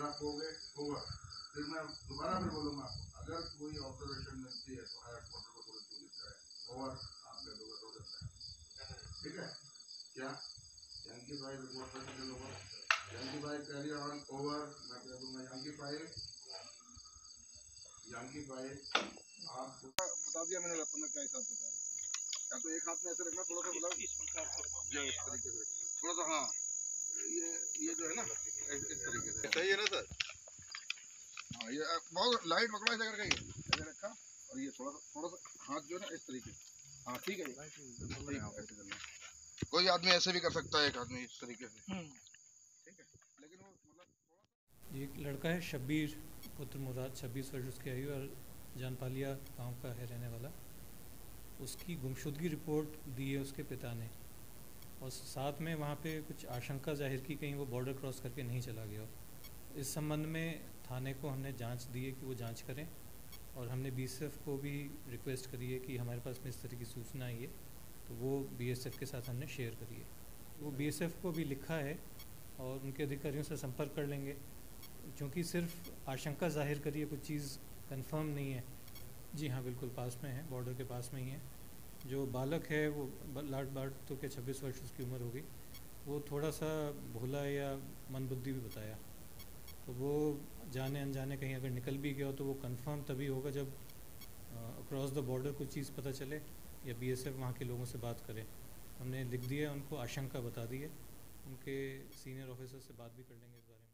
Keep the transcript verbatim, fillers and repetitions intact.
आप कहोगे होगा, फिर मैं दोबारा फिर बोलूँगा आपको, अगर कोई ऑब्जर्वेशन मिलती है तो हायर क्वार्टर को थोड़ी सूचित करें और आप कह दोगे हो सकता है। ठीक है, क्या यंकी भाई रिपोर्ट करके लोगों, यंकी भाई कैरी ऑन ओवर, मैं कह दूंगा यंकी भाई, यंकी भाई आप बता दिया मैंने अपना क्या हिसाब किताब है। या तो एक हाथ में ऐसे रखना, थोड़ा सा मतलब इस प्रकार से, इस तरीके से थोड़ा सा, हाँ ये ये जो है ना इस, इस तरीके से सही है ना सर। हाँ ये बहुत लाइट पकड़ा ऐसे करके ऐसे रखा, और ये थोड़ा सा थोड़ा सा हाथ जो है ना इस तरीके से, हाँ ठीक है, ठीक है ऐसे करना। कोई आदमी ऐसे भी कर सकता है, एक आदमी इस तरीके से, ठीक है, लेकिन वो मतलब ये एक लड़का है शब्बीर पुत्र मुराद, छब्बीस वर्ष उसकी आयु और जानपालिया गांव का है रहने वाला। उसकी गुमशुदगी रिपोर्ट दी है उसके पिता ने, और साथ में वहाँ पे कुछ आशंका जाहिर की कहीं वो बॉर्डर क्रॉस करके नहीं चला गया हो। इस संबंध में थाने को हमने जांच दी है कि वो जांच करें, और हमने बीएसएफ को भी रिक्वेस्ट करी है कि हमारे पास में इस तरह की सूचना आई है, तो वो बीएसएफ के साथ हमने शेयर करी है। वो बीएसएफ को भी लिखा है और उनके अधिकारियों से संपर्क कर लेंगे, क्योंकि सिर्फ आशंका जाहिर करी है, कुछ चीज़ कंफर्म नहीं है। जी हाँ, बिल्कुल पास में है, बॉर्डर के पास में ही है। जो बालक है वो लाट बाट तो के छब्बीस वर्ष उसकी उम्र होगी, वो थोड़ा सा भोला या मंदबुद्धि भी बताया, तो वो जाने अनजाने कहीं अगर निकल भी गया हो तो वो कंफर्म तभी होगा जब अक्रॉस द बॉर्डर कुछ चीज़ पता चले या बीएसएफ वहाँ के लोगों से बात करे। हमने लिख दिया, उनको आशंका बता दी है, उनके सीनियर ऑफिसर से बात भी कर लेंगे इस बारे में।